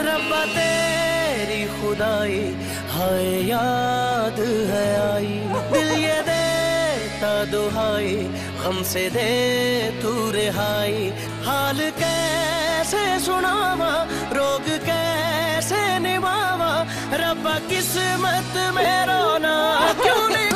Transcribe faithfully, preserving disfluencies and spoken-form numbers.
रब्बा तेरी खुदाई हाय याद है आई, दिल ये देता दुहाई गम से दे तू रिहाई। हाल कैसे सुनावा रोग कैसे निभावा, रब्बा किस्मत में रोना क्यों नहीं